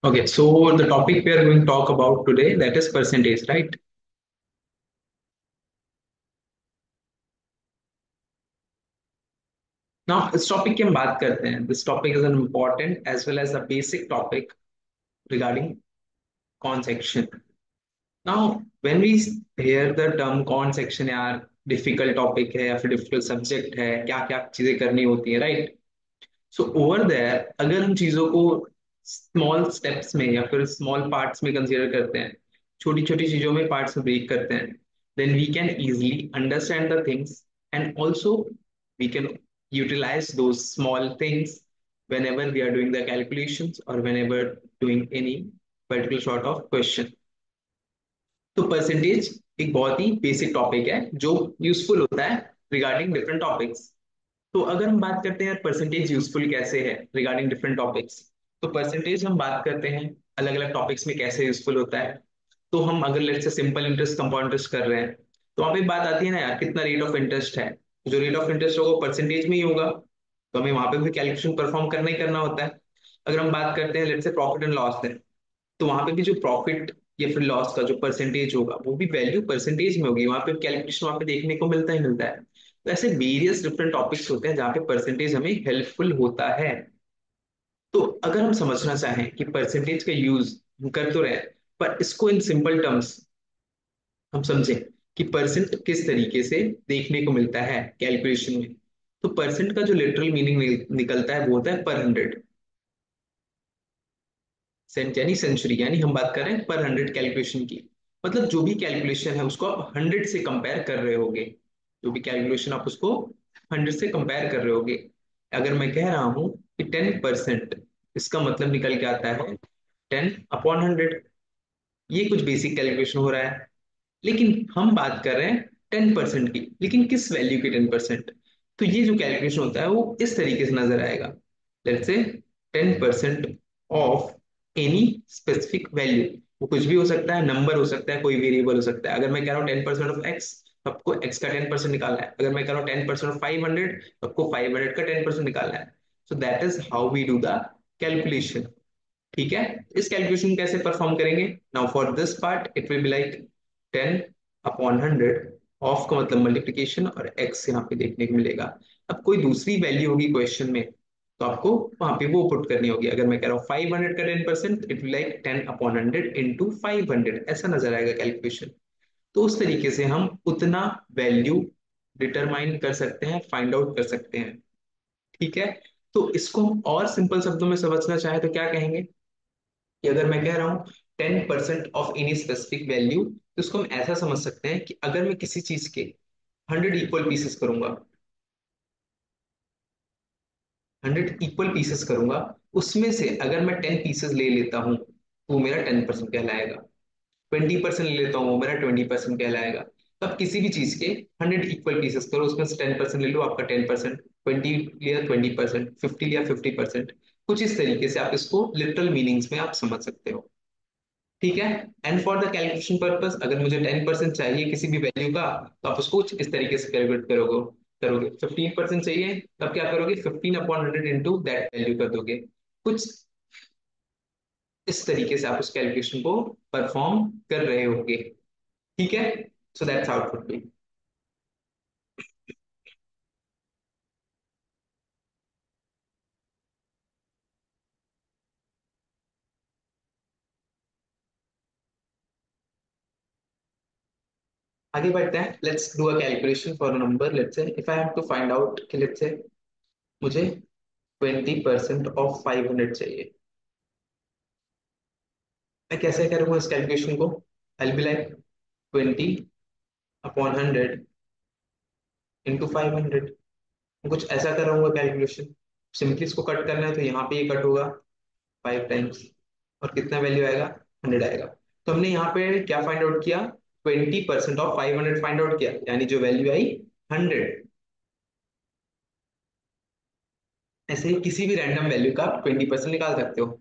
Okay, so the topic we are going to talk about today, that is percentage, right? Now, इस topic की हम बात करते हैं. This topic is an important as well as a basic topic regarding con section. Now, when we hear the term con section, यार difficult topic है या फिर difficult subject है, क्या क्या चीजें करनी होती है, right? सो ओवर देयर अगर हम चीजों को स्मॉल स्टेप्स में या फिर स्मॉल पार्ट्स में कंसीडर करते हैं, छोटी छोटी चीजों में पार्ट्स में ब्रेक करते हैं, then we can easily understand the things and also we can utilise those small things whenever we are doing the calculations or whenever doing any particular sort of question. तो percentage एक बहुत ही basic topic है जो useful होता है regarding different topics. तो अगर हम बात करते हैं परसेंटेज यूजफुल कैसे है रिगार्डिंग डिफरेंट टॉपिक्स, तो परसेंटेज हम बात करते हैं अलग अलग टॉपिक्स में कैसे यूजफुल होता है. तो हम अगर let's say simple interest compound interest कर रहे हैं, तो वहां पे बात आती है ना यार, कितना रेट ऑफ इंटरेस्ट है. जो रेट ऑफ इंटरेस्ट होगा परसेंटेज में ही होगा, तो हमें वहां पे भी कैलकुलेशन परफॉर्म करना ही करना होता है. अगर हम बात करते हैं let's say profit and loss है, तो वहां पे भी जो प्रॉफिट या फिर लॉस का जो परसेंटेज होगा वो भी वैल्यू परसेंटेज में होगी, वहां पे कैलकुलेशन वहां पे देखने को मिलता ही मिलता है. तो ऐसे वेरियस डिफरेंट टॉपिक्स होते हैं जहाँ पे परसेंटेज हमें हेल्पफुल होता है. तो अगर हम समझना चाहें कि परसेंटेज का यूज हम कर तो रहे हैं, पर इसको इन सिंपल टर्म्स हम समझें कि परसेंट किस तरीके से देखने को मिलता है कैलकुलेशन में, तो परसेंट का जो लिटरल मीनिंग निकलता है वो होता है पर हंड्रेड. सेंट यानी सेंचुरी, यानी हम बात कर रहे हैं पर हंड्रेड कैलकुलेशन की. मतलब जो भी कैलकुलेशन है उसको आप हंड्रेड से कंपेयर कर रहे होगे. जो भी कैलकुलेशन आप उसको हंड्रेड से कंपेयर कर रहे होगे. अगर मैं कह रहा हूं कि 10%, इसका मतलब निकल के आता है 10/100. ये कुछ बेसिक कैलकुलेशन हो रहा है. लेकिन हम बात कर रहे हैं 10% की, लेकिन किस वैल्यू की 10%? तो ये जो कैलकुलेशन होता है वो इस तरीके से नजर आएगा. Let's say 10% of any specific value. वो कुछ भी हो सकता है, नंबर हो सकता है, कोई वेरिएबल हो सकता है. अगर मैं कह रहा हूँ 10% ऑफ एक्स, तो आपको एक्स का 10% निकालना है. अगर मैं कह रहा हूँ 10% ऑफ 500, तो आपको 500 का 10% निकालना है. So that is how we do the calculation. ठीक है. इस कैलकुलेशन कैसे परफॉर्म करेंगे? Now for this part it will be like 10/100. Of का मतलब मल्टीप्लीकेशन और एक्स यहाँ पे देखने को मिलेगा. अब कोई दूसरी वैल्यू होगी क्वेश्चन में, तो आपको वहां पे वो पुट करनी होगी. अगर मैं कह रहा हूँ 500 का 10%, इट विल लाइक 10/100 इंटू 500, ऐसा नजर आएगा कैलकुलेशन. तो उस तरीके से हम उतना वैल्यू डिटरमाइन कर सकते हैं, फाइंड आउट कर सकते हैं. ठीक है. तो इसको हम और सिंपल शब्दों में समझना चाहे तो क्या कहेंगे कि अगर मैं कह रहा हूँ 10% ऑफ एनी स्पेसिफिक वैल्यू, तो इसको हम ऐसा समझ सकते हैं कि अगर मैं किसी चीज के 100 करूंगा 100 इक्वल पीसेस करूंगा, उसमें से अगर मैं 10 पीसेस ले लेता हूँ तो वो मेरा 10% कहलाएगा. 20% ले लेता हूँ वो मेरा 20% कहलाएगा. तो आप किसी भी चीज के 100 इक्वल पीसेस करो, उसमें से 10% ले लो, आपका 10%. 20 लिया 20%, 50 लिया 50%. कुछ इस तरीके से आप इसको लिटरल मीनिंग्स में आप समझ सकते हो. ठीक है. And for the calculation purpose, अगर मुझे 10% चाहिए किसी भी वैल्यू का, तो आप उसको कुछ इस तरीके से कैलकुलेट करोगे. करोगे 15% चाहिए, तब क्या करोगे? 15/100 इंटू दैट वैल्यू कर दोगे. कुछ इस तरीके से आप उस कैलकुलेशन को परफॉर्म कर रहे होगे. ठीक है. So that's how it would be. आगे बढ़ते हैं. Let's do a calculation for a number. Let's say if I have to find out कि लेट्स से मुझे 20% ऑफ 500 चाहिए, मैं कैसे करूंगा इस कैलकुलेशन को? I be like 20/100 into 500. कुछ ऐसा कर रहा हूँ कैलकुलेशन. सिंपली इसको कट करना है तो यहाँ पे ये कट होगा 5 टाइम्स, और कितना वैल्यू आएगा? 100 आएगा. तो हमने यहाँ पे क्या फाइंड आउट किया? 20% ऑफ 500 फाइंड आउट किया, यानी जो वैल्यू आई 100. ऐसे ही किसी भी रैंडम वैल्यू का आप 20% निकाल सकते हो.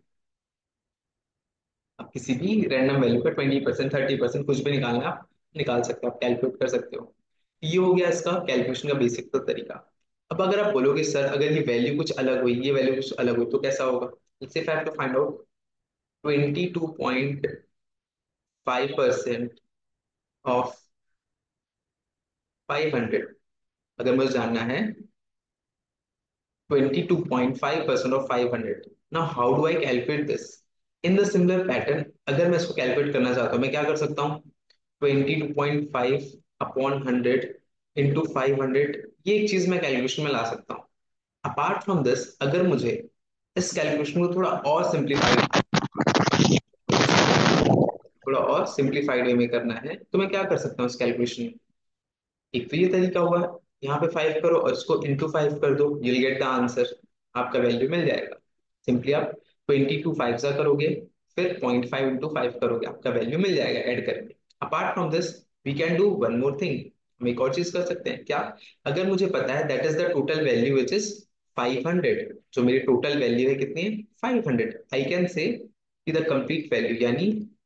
आप किसी भी रैंडम वैल्यू का 20%, 30% कुछ भी निकालना है, आप निकाल सकते हो, आप कैलकुलेट कर सकते हो. ये हो गया इसका कैलकुलेशन का बेसिक तो तरीका. अब अगर आप बोलोगे सर अगर ये वैल्यू कुछ अलग हुई, ये वैल्यू कुछ अलग हुई, तो कैसा होगा? इससे fact to find out. 22.5% of 500, अगर मुझे जानना है 22.5% of 500। Now how do I calculate this in the similar pattern? अगर मैं इसको कैलकुलेट करना चाहता हूँ, मैं क्या कर सकता हूँ? 22.5 अपॉन 100 इंटू 500, ये एक चीज मैं कैलकुलेशन में ला सकता हूँ। अपार्ट फ्रॉम दिस, अगर मुझे इस कैलकुलेशन को थोड़ा और सिंप्लीफाइड वे में करना है, तो मैं क्या कर सकता हूँ इस कैलकुलेशन? एक तो ये तरीका हुआ, यहाँ पे 5 करो और इसको इंटू 5 कर दो, यूल गेट द आंसर, आपका वैल्यू मिल जाएगा। सिंपली आप 22 5 करोगे, फिर 0.5 इंटू 5 करोगे, आपका वैल्यू मिल जाएगा ऐड करके। Apart from this we can do one more thing, हम एक और चीज कर सकते हैं। क्या? अगर मुझे पता है that is the total value which is 500, जो मेरी टोटल वैल्यू है कितनी है? 500, I can say the complete value, यानी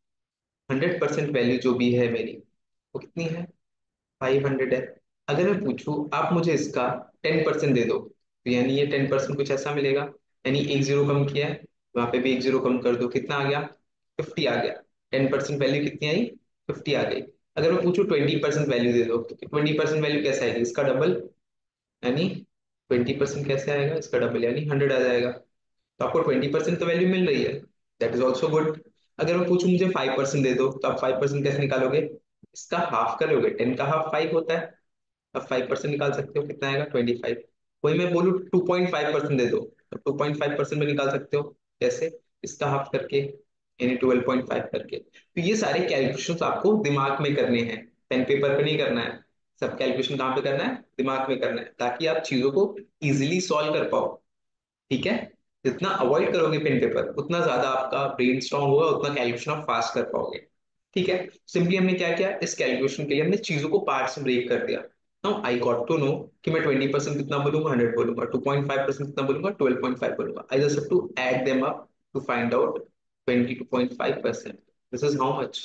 100% वैल्यू जो भी है मेरी, वो कितनी है? 500 है। अगर मैं पूछूं आप मुझे इसका 10% दे दो, तो यानी ये 10% कुछ ऐसा मिलेगा, यानी एक जीरो कम किया है, वहां पे भी एक जीरो कम कर दो, कितना आ गया? 50 आ गया। 10% वैल्यू कितनी आई? 50 आ गई। अगर मैं पूछूं 20% वैल्यू दे दो, तो 20% वैल्यू कैसे आएगी? इसका डबल, यानी 20% कैसे आएगा? इसका डबल, यानी 100 आ जाएगा। तो आपको 20% तो वैल्यू मिल रही है, दैट इज ऑल्सो गुड। अगर मैं पूछूं मुझे 5% दे दो, तो आप 5% कैसे निकालोगे? इसका हाफ करोगे, 10 का हाफ 5 होता है, अब 5% निकाल सकते हो, कितना आएगा? 25। वही मैं बोलूँ 2.5% दे दो, तो 2.5% में निकाल सकते हो, कैसे? इसका हाफ करके, यानी 12.5 करके। तो ये सारे कैलकुलेशंस आपको दिमाग में करने हैं, पेन पेपर पे नहीं करना है। सब कैलकुलेशन कहाँ पे करना है? दिमाग में करना है, ताकि आप चीजों को इजिली सॉल्व कर पाओ। ठीक है? जितना अवॉइड करोगे पेन पेपर, उतना ज्यादा आपका ब्रेन स्ट्रांग होगा, उतना कैलकुलेशन आप फास्ट कर पाओगे। ठीक है? सिंपली हमने क्या किया, इस कैलकुलेशन के लिए हमने चीजों को पार्ट्स में ब्रेक कर दिया। Now I got to know कि मैं 20% कितना बोलूंगा, 100 बोलूंगा, 2.5% कितना बोलूंगा, 12.5 बोलूंगा। I just have to add them up to find out 22.5%। This is how much?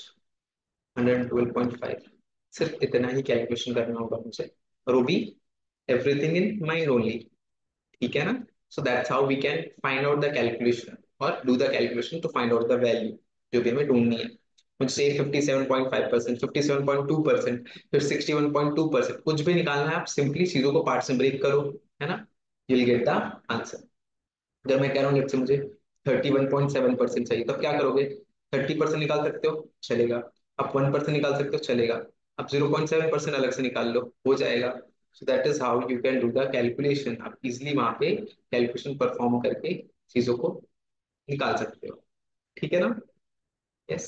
112.5। सिर्फ इतना ही कैलकुलेशन करना होगा मुझे, और वो भी एवरीथिंग इन माइंड ओनली। ठीक है ना? So that's how we can find out the calculation, और do the calculation to find out the value जो भी हमें ढूंढनी है। मुझसे 57.5%, 57.2%, फिर 61.2%, कुछ भी निकालना है, आप सिंपली चीजों को पार्ट से ब्रेक करो, है ना? You will get the answer. अगर मैं कह रहा हूँ लेट्स से मुझे 31.7% चाहिए, तब क्या करोगे? 30% निकाल सकते हो, चलेगा। आप 1% निकाल सकते हो, चलेगा। आप 0.7% अलग से निकाल लो, हो जाएगा। So that is how you can do the calculation. आप इजिली वहां पे कैलकुलेशन परफॉर्म करके चीजों को निकाल सकते हो। ठीक है ना? Yes.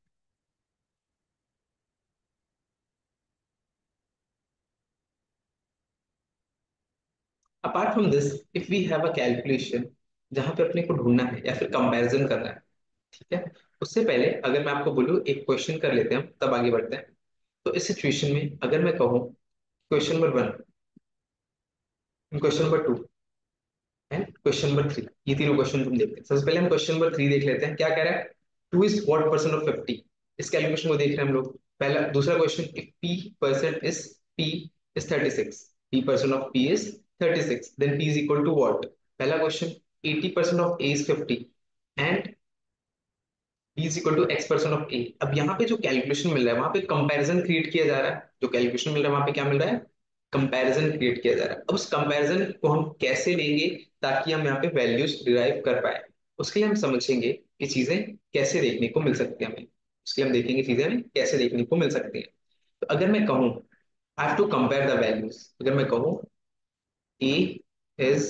Apart from this, if we have a calculation जहां पे अपने को ढूंढना है या फिर कंपैरिजन करना है, ठीक है, उससे पहले अगर मैं आपको बोलूँ एक क्वेश्चन कर लेते हैं हम, तब आगे बढ़ते हैं। तो इस सिचुएशन में अगर मैं कहूँ question number one, question number two and question number three, ये तीनों क्वेश्चन तुम देखते हैं। सबसे पहले हम क्वेश्चन नंबर थ्री देख लेते हैं, क्या कह रहा है? Two is what percent of 50? इस कैलकुलेशन को देख रहे हैं हम लोग। पहला दूसरा question, if P percent is P is 36, P percent of P is 36, then P is equal to what? पहला question, 80% of A is 50 and b is equal to x% of a। अब यहाँ पे जो कैलकुलेशन मिल रहा है, वहां पे comparison create किया जा रहा है। जो कैलकुलेशन मिल रहा है वहां पे क्या मिल रहा है? कंपैरिजन क्रिएट किया जा रहा है। अब उस कंपैरिजन को हम कैसे लेंगे ताकि हम यहाँ पे वैल्यूज डिराइव कर पाए, उसके लिए हम समझेंगे कि चीजें कैसे देखने को मिल सकती है हमें। उसके लिए हम देखेंगे चीजें हमें कैसे देखने को मिल सकती है। तो अगर मैं कहूँ I have to compare the values, अगर मैं कहूँ a is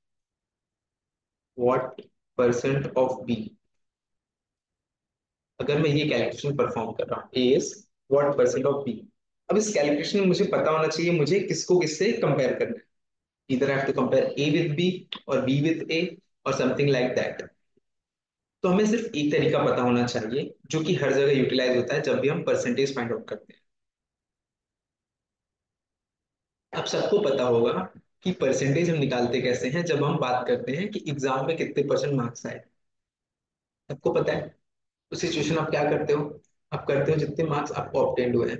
what percent of b, अगर मैं ये कैलकुलेशन परफॉर्म कर रहा हूँ, A is what percent of B. अब इस कैलकुलेशन में मुझे पता होना चाहिए मुझे किसको किससे कंपेयर करना है। इधर I have to compare A with B और बी विद ए और समथिंग लाइक दैट। तो हमें सिर्फ एक तरीका पता होना चाहिए जो कि हर जगह यूटिलाइज होता है जब भी हम परसेंटेज फाइंड आउट करते हैं। अब सबको पता होगा कि परसेंटेज हम निकालते कैसे हैं जब हम बात करते हैं कि एग्जाम में कितने परसेंट मार्क्स आए। सबको पता है। उस सिचुएशन आप क्या करते हो? आप करते हो जितने मार्क्स आपको ऑब्टेन्ड हुए हैं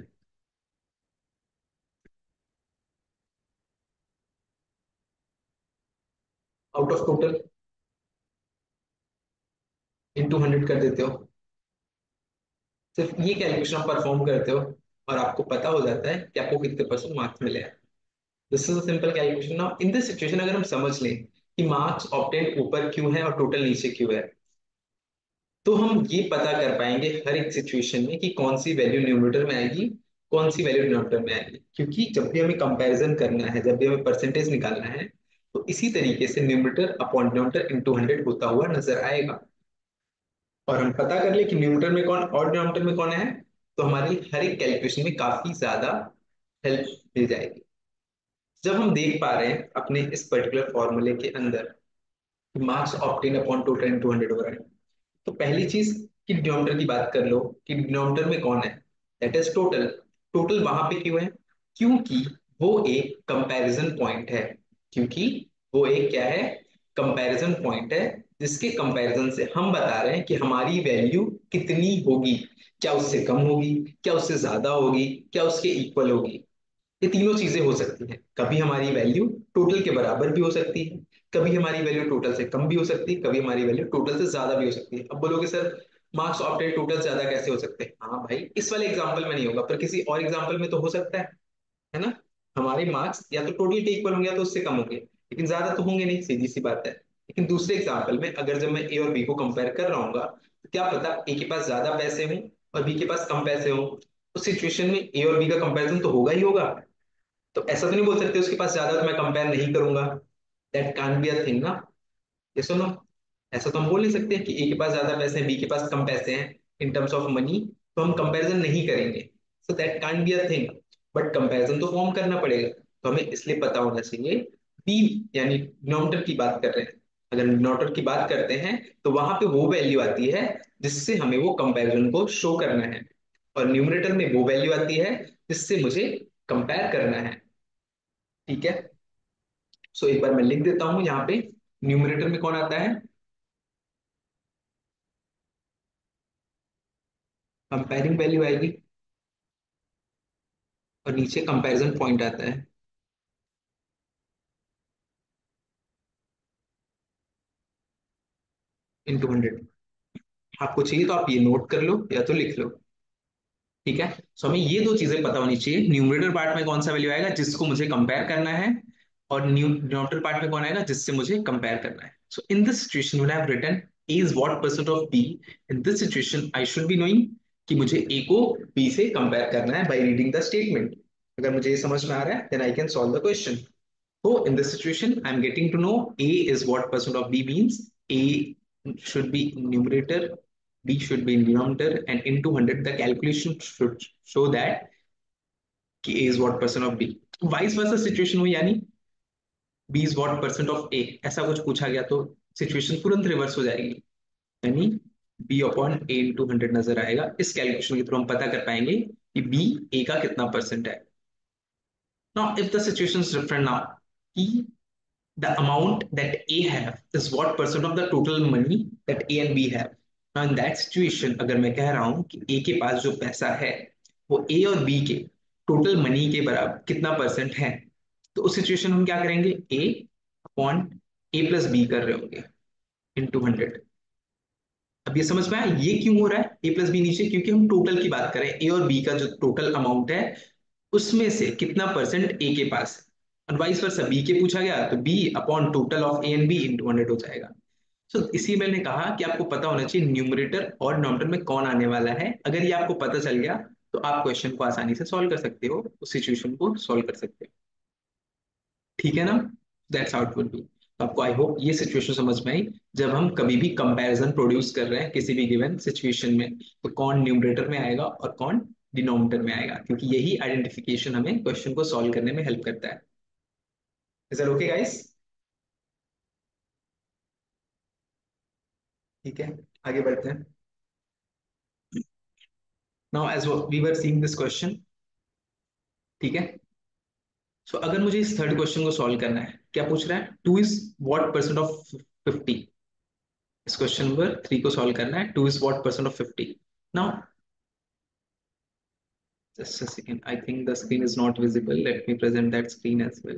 आउट ऑफ टोटल। इंटू 100 कर देते हो, सिर्फ ये कैलकुलेशन आप परफॉर्म करते हो और आपको पता हो जाता है कि आपको कितने परसेंट मार्क्स मिले हैं। This is a simple calculation. Now in this situation अगर हम समझ लें कि मार्क्स ऑब्टेन ऊपर क्यों है और टोटल नीचे क्यों है, तो हम ये पता कर पाएंगे हर एक सिचुएशन में कि कौन सी वैल्यू न्यूमरेटर में आएगी, कौन सी वैल्यू डिनोमिनेटर में आएगी। क्योंकि जब भी हमें कंपैरिजन करना है, जब भी हमें परसेंटेज निकालना है, तो इसी तरीके से न्यूमरेटर अपॉन डिनोमिनेटर इंटू 100 होता हुआ नजर आएगा। और हम पता कर ले कि न्यूमरेटर में कौन और डिनोमिनेटर में कौन है, तो हमारी हर एक कैलकुलेशन में काफी ज्यादा हेल्प मिल जाएगी। जब हम देख पा रहे हैं अपने इस पर्टिकुलर फॉर्मूले के अंदर marks obtain upon total into 100 हो रहा है, तो पहली चीज कि डिनोमिनेटर की बात कर लो कि डिनोमिनेटर में कौन है, दैट इज टोटल। टोटल वहां पे क्यों है? क्योंकि वो एक कंपैरिजन पॉइंट है। क्योंकि वो एक क्या है? कंपैरिजन पॉइंट है, जिसके कंपैरिजन से हम बता रहे हैं कि हमारी वैल्यू कितनी होगी। क्या उससे कम होगी, क्या उससे ज्यादा होगी, क्या उसके इक्वल होगी। ये तीनों चीजें हो सकती हैं। कभी हमारी वैल्यू टोटल के बराबर भी हो सकती है, कभी हमारी वैल्यू टोटल से कम भी हो सकती है, कभी हमारी वैल्यू टोटल से ज्यादा भी हो सकती है। अब बोलोगे सर मार्क्स ऑफ्टर टोटल से ज्यादा कैसे हो सकते हैं? हाँ भाई, इस वाले एग्जांपल में नहीं होगा पर किसी और एग्जांपल में तो हो सकता है ना। हमारे मार्क्स या तो टोटल के इक्वल होंगे या तो उससे कम होंगे, लेकिन ज्यादा तो होंगे नहीं, सीधी सी बात है। लेकिन दूसरे एग्जांपल में अगर जब मैं ए और बी को कंपेयर कर रहा हूँ, तो क्या पता ए के पास ज्यादा पैसे हों और बी के पास कम पैसे हों, उस सिचुएशन में ए और बी का कंपैरिजन तो होगा ही होगा। तो ऐसा तो नहीं बोल सकते उसके पास ज्यादा तो मैं कंपेयर नहीं करूंगा। That can't be a thing ना। ये सुनो, ऐसा तो हम बोल नहीं सकते कि ए के पास ज्यादा पैसे हैं बी के पास कम पैसे हैं इन टर्म्स ऑफ मनी, तो हम कंपैरिजन नहीं करेंगे। So that can't be a thing. But comparison तो फॉर्म करना पड़ेगा, तो हमें इसलिए पता होना चाहिए। बी यानी डिनोमिनेटर की बात कर रहे हैं, अगर डिनोमिनेटर की बात करते हैं तो वहां पे वो वैल्यू आती है जिससे हमें वो कंपैरिजन को शो करना है, और न्यूमरेटर में वो वैल्यू आती है जिससे मुझे कंपेयर करना है। ठीक है। सो एक बार मैं लिख देता हूं यहाँ पे, न्यूमरेटर में कौन आता है? कंपेयरिंग वैल्यू आएगी, और नीचे कंपैरिजन पॉइंट आता है इंटू 100। आपको चाहिए तो आप ये नोट कर लो या तो लिख लो। ठीक है। सो हमें ये दो चीजें पता होनी चाहिए, न्यूमरेटर पार्ट में कौन सा वैल्यू आएगा जिसको मुझे कंपेयर करना है, और डिनोमिनेटर पार्ट में कौन आएगा जिससे मुझे कंपेयर करना है। So in this situation when I have written a is what percent of b, in this situation I should be knowing कि मुझे a को b से कंपेयर करना है by reading the statement। अगर मुझे ये समझ में आ रहा है then I can solve the question। So in this situation I'm getting to know a is what percent of b means a should be in numerator, b should be in denominator, and into 100 the calculation should show that कि a is what percent of b। Vice versa situation हो, यानी b is what percent of a, ऐसा कुछ पूछा गया तो situation तुरंत reverse हो जाएगी, यानी b अपॉन a इंटू 100 नजर आएगा। इस कैलकुलेशन के थ्रू हम पता कर पाएंगे कि b a का कितना परसेंट है। Now if the situation is different, now कि the amount that A have is what percent of the total money that A and B have। Now in that situation अगर मैं कह रहा हूं कि A के पास जो पैसा है वो A और B के टोटल मनी के बराबर कितना परसेंट है, तो उस सिचुएशन में हम क्या करेंगे? A upon A plus B कर रहे होंगे इंटू 100। अब ये समझ में आया ये क्यों हो रहा है A प्लस बी नीचे? क्योंकि हम टोटल की बात करें, A और B का जो टोटल अमाउंट है उसमें से कितना परसेंट ए के पास है, और वाइस वर्सा बी के पूछा गया तो B upon total of A and B into 100 हो जाएगा। सो इसी मैंने कहा कि आपको पता होना चाहिए न्यूमरेटर और डिनोमिनेटर में कौन आने वाला है। अगर ये आपको पता चल गया तो आप क्वेश्चन को आसानी से सॉल्व कर सकते हो, उस सिचुएशन को सॉल्व कर सकते हो। ठीक है ना? That's how it would be. तो आपको आई होप ये सिचुएशन समझ में आई। जब हम कभी भी कंपैरिजन प्रोड्यूस कर रहे हैं किसी भी गिवन सिचुएशन में, तो कौन न्यूमरेटर में आएगा और कौन डिनोमिनेटर में आएगा, क्योंकि यही आइडेंटिफिकेशन हमें क्वेश्चन को सॉल्व करने में हेल्प करता है। Is that okay guys? ठीक है, आगे बढ़ते हैं। Now as we were seeing this question, ठीक है। सो अगर मुझे इस थर्ड क्वेश्चन को सॉल्व करना है, क्या पूछ रहा है? Two is what percent of 50। इस क्वेश्चन नंबर 3 को सॉल्व करना है, two is what percent of 50। Now just a second, I think the screen is not visible, let me present that screen as well।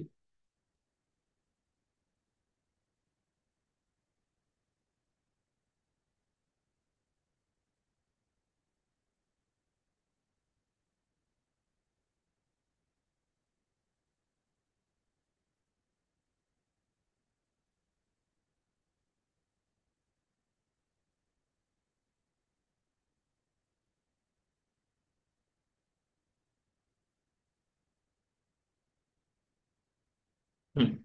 Hmm.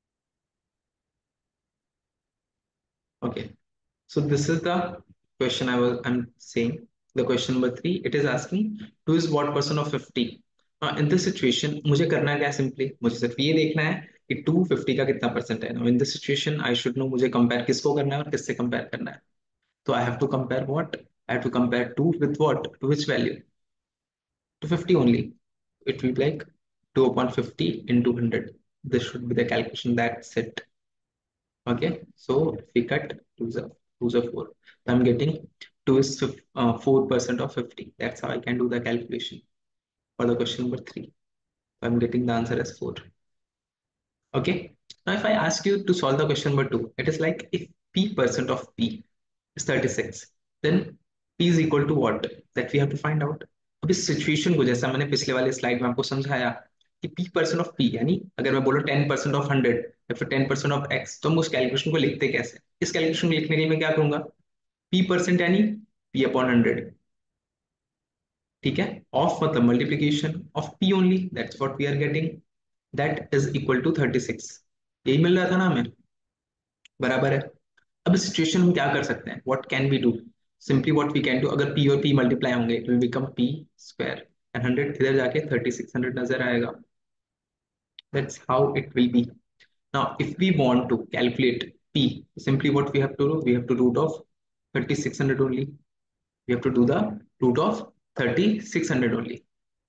Okay. So this is the question I'm saying. The question number three, it is asking two is what percent of 50. In this situation मुझे करना क्या है, simply मुझे सिर्फ ये देखना है कि 250 का कितना परसेंट है. Now in this situation I should know मुझे कंपेयर किसको करना है और किससे कंपेयर करना है. तो I have to compare what? I have to compare 2 with what? To which value? To 50 only. It will be like 2 upon 50 into 100. This should be the calculation. That's it. Okay, so if we cut 2 is a 4. So I'm getting 2 is 4% of 50. That's how I can do the calculation for the question number 3. So I'm getting the answer as 4. Okay, now if I ask you to solve the question number 2, it is like if p percent of p is 36, then p is equal to what? That we have to find out. अब इस सिचुएशन को, जैसा मैंने पिछले वाले slide में आपको समझाया कि p परसेंट ऑफ p, यानी अगर मैं बोलूँ 10% ऑफ 100 या फिर 10% ऑफ x, तो हम उस कैलकुलेशन को लिखते कैसे. इस कैलकुलेशन को लिखने के लिए मैं क्या करूंगा, p परसेंट यानी p अपॉन 100. ठीक है, ऑफ मतलब multiplication of p only, that's what we are getting, that is equal to 36. यही मिल रहा था ना हमें, बराबर है. अब इस सिचुएशन में क्या कर सकते हैं, what can we do. Simply what we can do, अगर p और p मल्टीप्लाई होंगे it will become p square and 100 इधर जाके 3600 नजर आएगा. That's how it will be. Now if we want to calculate p, simply what we have to do, we have to root of 3600 only. We have to do the root of 3600 only.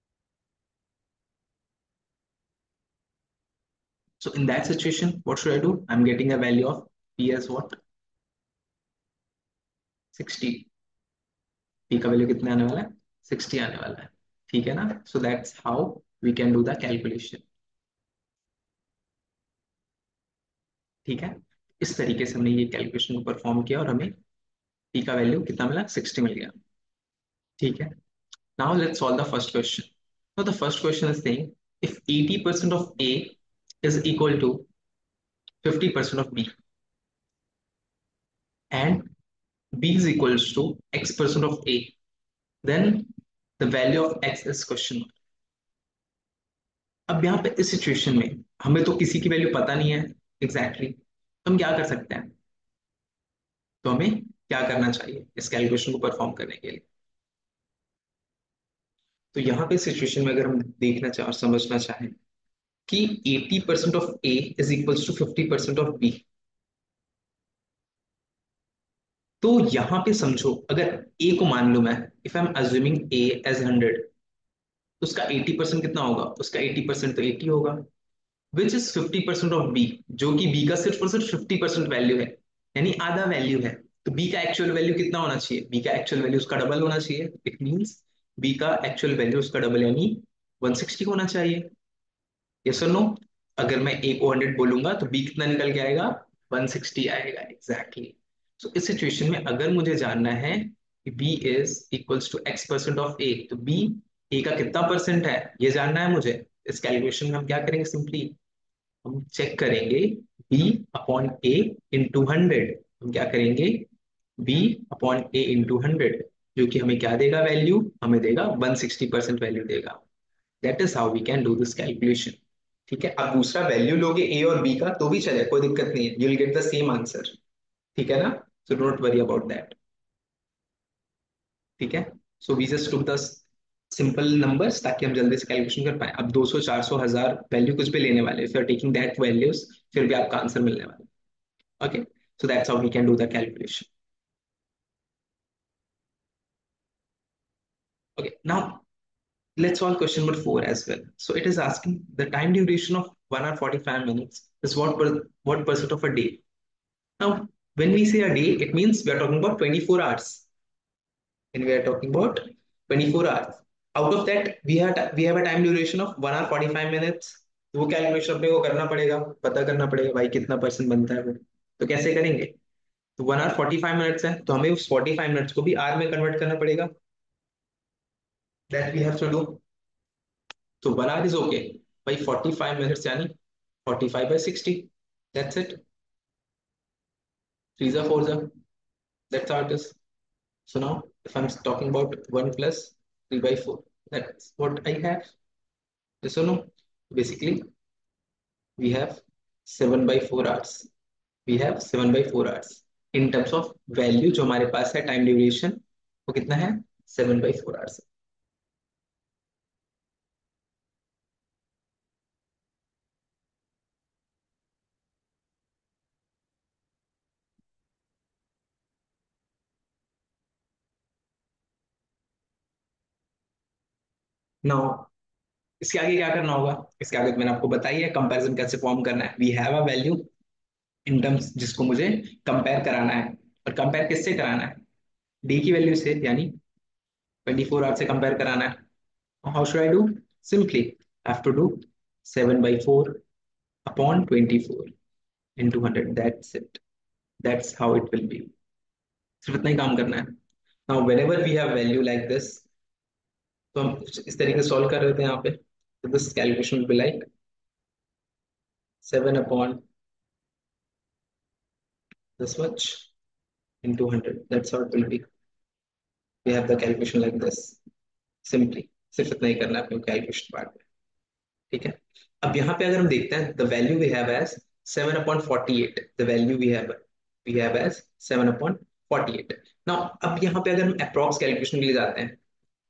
So in that situation what should I do, I'm getting a value of p as what, 60. p का value कितना आने वाला है, 60 आने वाला है. ठीक है ना. So that's how we can do the calculation. ठीक है, इस तरीके से हमने ये कैलकुलेशन को परफॉर्म किया और हमें p का वैल्यू कितना मिला, 60 मिल गया. ठीक है. Now let's solve the first question. Now the first question is saying if 80% of a is equal to 50% of b and b is equals to x percent of a, then the value of x is question. अब यहाँ पे इस situation में हमें तो किसी की value पता नहीं है एग्जैक्टली exactly. तो हम क्या कर सकते हैं, तो हमें क्या करना चाहिए इस कैलकुलेशन को परफॉर्म करने के लिए. तो यहाँ पे सिचुएशन में अगर हम देखना चाहें और समझना चाहें कि 80% of A is equals to 50% of B, तो यहाँ पे समझो अगर ए को मान लूं मैं, if I am assuming A as 100, तो उसका 80% कितना होगा, उसका 80% तो 80 होगा, विच इज 50% ऑफ बी, जो कि बी का सिर्फ और सिर्फ 50% वैल्यू है, यानी आधा वैल्यू है. तो बी का एक्चुअल वैल्यू कितना होना चाहिए, बी का एक्चुअल वैल्यू उसका डबल होना चाहिए. इट मींस बी का एक्चुअल वैल्यू उसका डबल यानी 160 होना चाहिए. यस और नो. अगर मैं ए को 100 बोलूंगा तो बी कितना निकल के आएगा, 160 आएगा एग्जैक्टली exactly. सो इस सिचुएशन में अगर मुझे जानना है कि B is equals to X percent of A, तो बी ए का कितना परसेंट है ये जानना है मुझे. इस कैलकुलेशन में हम क्या करेंगे, सिंपली हम चेक करेंगे b अपॉन ए इंटू 100. हम क्या करेंगे, b अपॉन ए इंटू 100, जो कि हमें क्या देगा, वैल्यू हमें देगा 160% वैल्यू देगा. That is how we can do this calculation. ठीक है, आप दूसरा वैल्यू लोगे ए और बी का तो भी चले, कोई दिक्कत नहीं है, you will get the same answer. ठीक है ना. So don't worry about that. ठीक है. So we just took the simple numbers ताकि हम जल्दी से कैलकुलेशन कर पाए. अब 200 400 1000 वैल्यू कुछ भी लेने वाले, if you are taking that values, फिर भी आपका आंसर मिलने वाला है. Okay, so that's how we can do the calculation. Okay, now let's solve question number 4 as well. So it is asking the time duration of 1 hour 45 minutes is what percent of a day. Now when we say a day, it means we are talking about 24 hours, and we are talking about 24 hours. Out of that we have a time duration of 1 hour 45 minutes. तो वो calculation अपने को करना पड़ेगा, पता करना पड़ेगा भाई कितना परसेंट बनता है वो. तो कैसे करेंगे, तो 1 hour 45 मिनट्स है तो हमें उस 45 मिनट्स को भी आर में कन्वर्ट करना पड़ेगा. That we have to do. तो 1 hour इज ओके भाई, 45 मिनट्स यानी 45 by 60. That's it. 3 are 4 are. That's how it is. So now, if I'm talking about 1 plus 3 by 4, that's what I have. Yes or no? Basically, we have 7/4 hours, we have 7/4 hours in terms of value जो हमारे पास है time duration, वो कितना है? 7/4 hours. Now इसके आगे क्या करना होगा? इसके आगे तो मैंने आपको बताई है कंपैरिजन कैसे फॉर्म करना है। We have a value in terms जिसको मुझे कंपेयर कराना है, और कंपेयर किससे कराना है? डी की वैल्यू से, यानी 24 आवर से कंपेयर कराना है। How should I do? Simply have to do 7/4 upon 24 into 100, that's it, that's how it will be। सिर्फ इतना ही काम करना है। Now whenever we have value like this, तो हम कुछ इस तरीके से सॉल्व कर रहे थे यहाँ पे। तो this calculation will be like 7/, this much, into 100, that's how it will be। we have the calculation like this, simply सिर्फ इतना ही करना है अपने कैलकुलेशन पार्ट में। ठीक है। अब यहाँ पे अगर हम देखते हैं the value we have as 7/48, the value we have as 7/48। Now अब यहाँ पे अगर हम अप्रॉक्स कैलकुलेशन के लिए जाते हैं,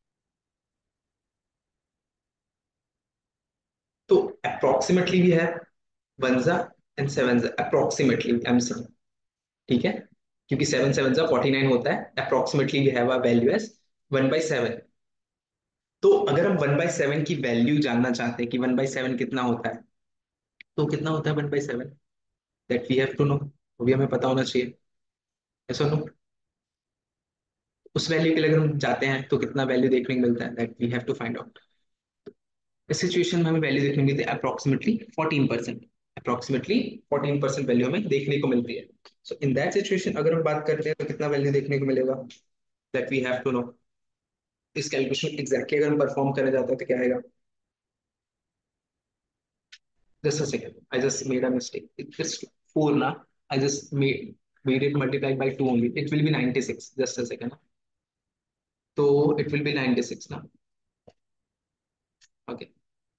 तो अप्रोक्सीमेटली वी हैव वनजा एंड सेवनजा, अप्रोक्सीमेटली आई एम सेइंग। ठीक है, क्योंकि 7 7 49 होता है। Approximately we have a value as 1/7। तो अगर हम 1/7 की वैल्यू जानना चाहते हैं कि 1/7 कितना होता है, तो कितना होता है 1/7, that we have to know, वो भी हमें पता होना चाहिए। ऐसा नो, उस वैल्यू के लिए अगर हम जाते हैं तो कितना वैल्यू देखने को मिलता है, that we have to find out. इस सिचुएशन में हमें वैल्यू देखने को मिलती है अप्रोक्सीमेटली 14%। अप्रोक्सीमेटली 14% वैल्यू हमें देखने को मिलती है। सो इन दैट सिचुएशन अगर हम बात करते हैं तो कितना वैल्यू देखने को मिलेगा, that we have to know. इस कैलकुलेशन एग्जैक्टली अगर हम परफॉर्म करने जाते हैं तो क्या आएगा? Just a second, I just made a mistake, it's 4 ना। I just made it multiplied by 2 only, it will be 96, just a second। तो it will be 96 ना। Okay,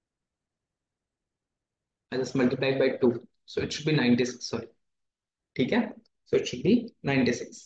I just multiplied by 2, so it should be 96, sorry। ठीक है, so it should be 96।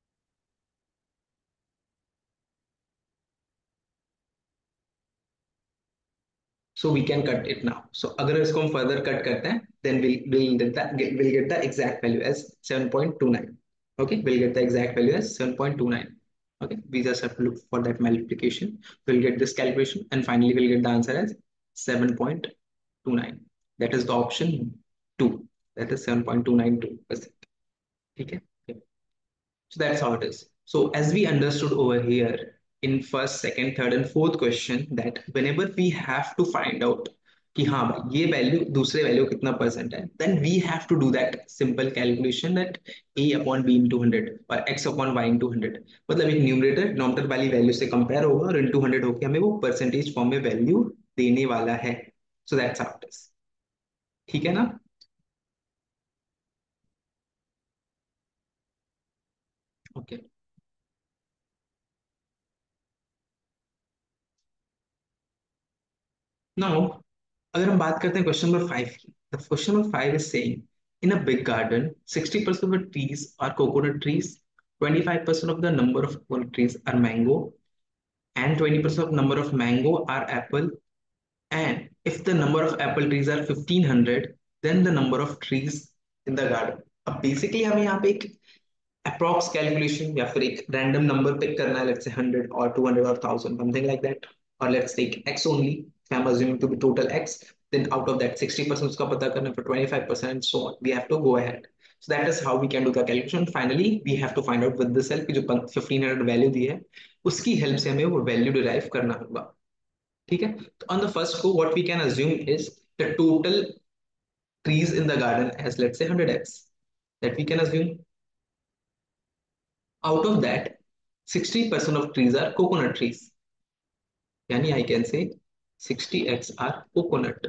so we can cut it now। so अगर इसको हम further cut करते हैं, then we'll get the exact value as 7.29। okay, we'll get the exact value as 7.29। okay, we just have to look for that multiplication, we'll get this calculation, and finally we'll get the answer as 7.29। that is the option 2, that is 7.292%। ठीक है। So that's how it is। So as we understood over here in first, second, third and fourth question, that whenever we have to find out कि हाँ भाई ये value दूसरे value कितना percent है, then we have to do that simple calculation that a upon b into 100 और x upon y into 100। मतलब एक न्यूमरेटर डिनोमिनेटर वाली वैल्यू से कंपेयर होगा और into 100 होके हमें वो परसेंटेज फॉर्म में वैल्यू देने वाला है। So that's how it is। ठीक है ना? ओके। नाउ अगर हम बात करते हैं क्वेश्चन नंबर 5 की, the question number 5 is saying in a big garden 60% of the trees are coconut trees, 25% of the number of coconut trees are mango, and 20% of number of mango are apple, and if the number of apple trees are 1500, then the number of trees in the garden। अब basically हमें यहाँ पे एक approx calculation या फिर एक random number pick करना है, लेट्स से 100 और 200 और 1000, समथिंग लाइक दैट। और let's take x only, I am assuming to be total x, then out of that 60% उसका पता करना है, for 25% so on we have to go ahead। so that is how we can do the calculation। finally we have to find out with this help कि जो 1500 value दी है उसकी help से हमें वो वैल्यू डिराइव करना होगा। ठीक है। तो ऑन द फर्स्ट को what we can assume is the total trees in the garden as let's say 100x, that we can assume। out of that 60% of trees are coconut trees, yani I can say 60x are coconut।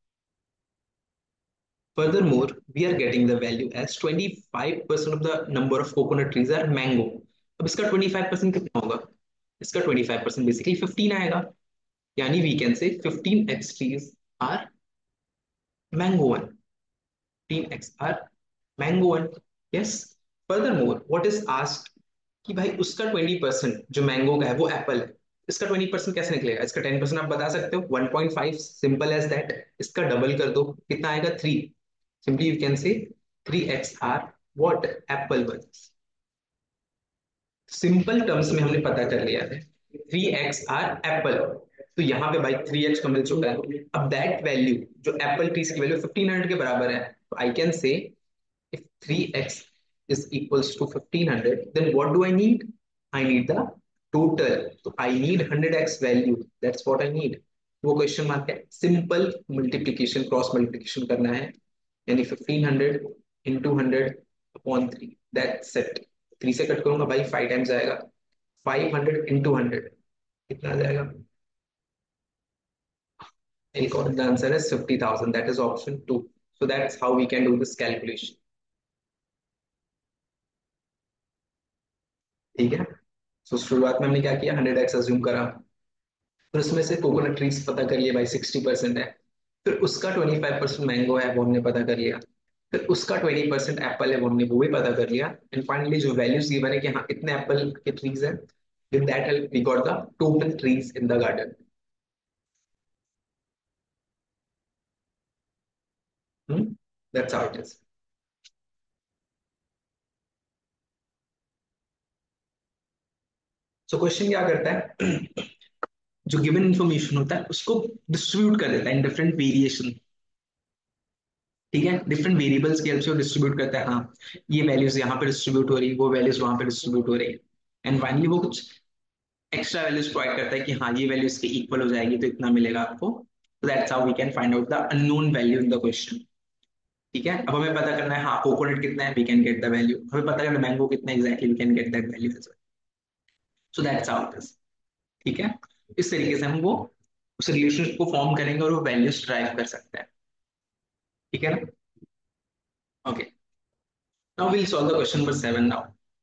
furthermore we are getting the value as 25% of the number of coconut trees are mango। अब इसका 25% कितना होगा? इसका 25% basically 15 आएगा, यानी we can say 15x trees are mango one। 15x are mango one. Yes. Furthermore, what is asked कि भाई उसका 20% जो मैंगो का है वो एप्पल है, इसका 20% कैसे निकलेगा? इसका 10% आप बता सकते हो, 1.5, सिंपल एज दैट। इसका डबल कर दो, कितना आएगा? 3। Simply you can say 3x or what? Apple one. Simple terms में हमने पता कर लिया है 3x आर एप्पल। तो यहाँ पे भाई 3x तो मिल चुका है। अब दैट वैल्यू जो एप्पल ट्रीज की वैल्यू 1500 के बराबर है, तो I can say if 3x is equals to 1500, then what do I need? I need the total. So I need 100x value. That's what I need. वो question mark है। Simple multiplication, cross multiplication करना है, यानी 1500 into 100 upon 3, that's it. 3 से cut करूंगा भाई 5 times आएगा। 500 into 100 कितना आ जाएगा? एक और आंसर है 50,000, that is option 2। So that's how we can do this calculation. ठीक है। सो शुरुआत में हमने क्या किया? 100x अज्यूम करा, फिर उसमें से कोकोनट ट्रीज पता कर लिए भाई 60% है, फिर उसका 25% मैंगो है वो हमने पता कर लिया, फिर उसका 20% एप्पल है वो हमने वो भी पता कर लिया, एंड फाइनली जो वैल्यूज गिवन है कि हाँ इतने एप्पल के ट्रीज हैं, with that help we got the total trees in the garden. That's how it is. So question क्या करता है जो गिवन इन्फॉर्मेशन होता है उसको डिस्ट्रीब्यूट कर देता है इन डिफरेंट वेरिएशन। ठीक है, डिफरेंट वेरिएबल्स की हेल्प से वो डिस्ट्रीब्यूट करता है। हाँ, ये वैल्यूज यहाँ पे डिस्ट्रीब्यूट हो रही, वो वैल्यूज वहां पे डिस्ट्रीब्यूट हो रही, एंड फाइनली वो कुछ एक्स्ट्रा वैल्यूज प्रोवाइड करता है कि हाँ ये वैल्यू इसके इक्वल हो जाएगी तो इतना मिलेगा आपको। तो that's how we can find out the unknown value in the question. ठीक है, अब हमें पता करना है हाँ कोकोनट कितना है, we can get the value. हमें पता करना है मैंगो कितना है, exactly we can get that value as well. So that's how it is. ठीक है, इस तरीके से हम वो उस रिलेशनशिप को फॉर्म करेंगे और वो वैल्यूज ड्राइव कर सकते हैं। ठीक है ना? Okay, now will solve the question number 7 now.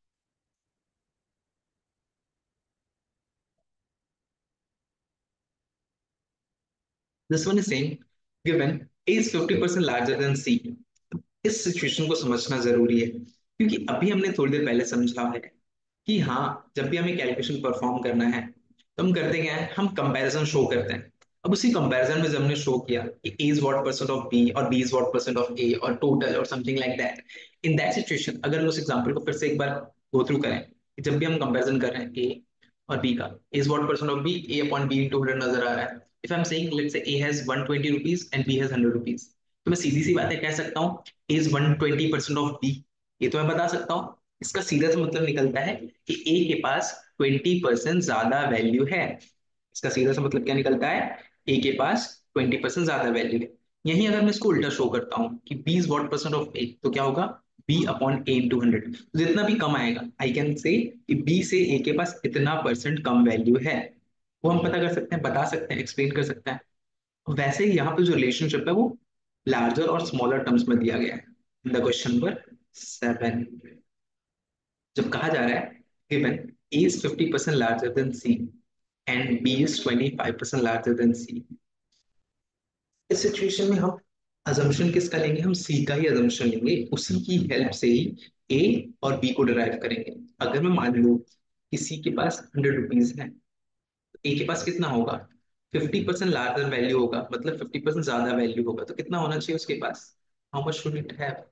This one is saying given a is 50% larger than c। इस सिचुएशन को समझना जरूरी है क्योंकि अभी हमने थोड़ी देर पहले समझा है कि हाँ जब भी हमें कैलकुलेशन परफॉर्म करना है तो हम करते क्या है, हम कंपैरिजन शो करते हैं। अब उसी कंपैरिजन में जब हमने शो किया कि a is what percent of b और b is what percent of a और टोटल और something like that, in that situation अगर हम उस एग्जांपल को फिर से एक बार गो थ्रू करें कि जब भी हम कंपैरिजन कर रहे हैं a और b का, a is what percent of b, a upon b into 100 नजर आ रहा है। If I am saying let's say a has 120 rupees and b has 100 rupees, तो मैं सीधी सी बातें कह सकता हूँ a is 120% of b, ये तो मैं बता सकता हूँ। इसका सीधा सा मतलब निकलता है कि ए के पास 20% ज्यादा वैल्यू है। इसका सीधा सा मतलब क्या निकलता है? ए के पास 20% ज्यादा वैल्यू है। यही अगर मैं इसको उल्टा शो करता हूँ कि B is what percent of A, तो क्या होगा? B upon A into 100। जितना भी कम आएगा आई कैन से कि बी से ए के पास इतना परसेंट कम वैल्यू है, वो हम पता कर सकते हैं, बता सकते हैं, एक्सप्लेन कर सकते हैं। वैसे ही यहाँ पे जो रिलेशनशिप है वो लार्जर और स्मॉलर टर्म्स में दिया गया है इन द क्वेश्चन नंबर 7। जब कहा जा रहा है given a is 50% larger than c and b is 25% larger than c, इस सिचुएशन में हम अजम्पशन किसका लेंगे? हम सी का ही अजम्पशन लेंगे, उसी की हेल्प से ही ए और बी को डिराइव करेंगे। अगर मैं मान लूं कि सी के पास 100 रुपीज है, तो ए के पास कितना होगा? 50% लार्जर वैल्यू होगा, मतलब 50% ज्यादा वैल्यू होगा, तो कितना होना चाहिए उसके पास? How much should it have?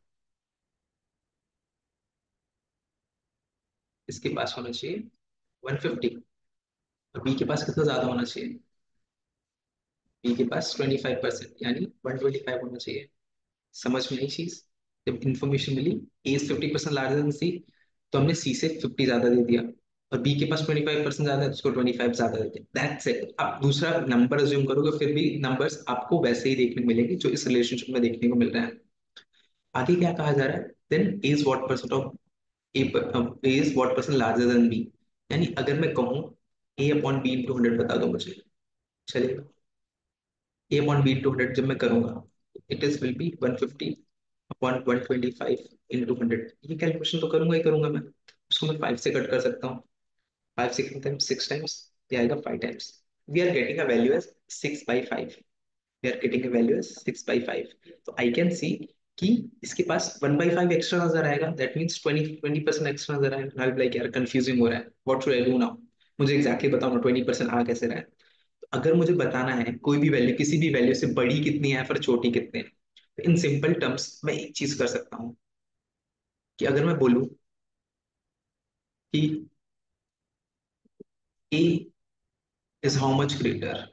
इसके पास होना चाहिए 150, और बी के पास कितना ज्यादा होना चाहिए? बी के पास 25%, यानी 125 होना चाहिए। समझ में आई चीज? जब इंफॉर्मेशन मिली A is 50% larger than C, तो हमने सी से 50 ज्यादा दे दिया, और बी के पास 25% ज्यादा है तो उसको 25 ज्यादा दे दिया, दैट्स इट। आप दूसरा नंबर अज्यूम करोगे फिर भी नंबर्स आपको वैसे ही देखने को मिलेंगे जो इस रिलेशनशिप में देखने को मिल रहा है। आगे क्या कहा जा रहा है? Then A is what percent of A, is what percent larger than B, यानी अगर मैं कहूँ ए अपॉन बी इंटू 100 बता दो मुझे, चलेगा? ए अपॉन बी इंटू 100 जब मैं करूंगा, it is will be 150 upon 125 into 100। ये कैलकुलेशन तो करूंगा ही करूंगा मैं, उसको मैं 5 से कट कर सकता हूँ। 5 से कितने टाइम्स? 6 टाइम्स, ये आएगा 5 times. We are getting a value as 6/5, we are getting a value as 6/5। तो आई कैन सी कि इसके पास 1/5 एक्स्ट्रा नजर आएगा, दैट मीन्स 20% एक्स्ट्रा नजर आएगा। आई लाइक यार कंफ्यूजिंग हो रहा है, what should I do now, मुझे एग्जैक्टली बताओ ना 20% आ कैसे रहा है। तो अगर मुझे बताना है कोई भी वैल्यू किसी भी वैल्यू से बड़ी कितनी है फिर छोटी कितनी है, तो इन सिंपल टर्म्स मैं एक चीज कर सकता हूँ कि अगर मैं बोलूँ कि A is how much greater,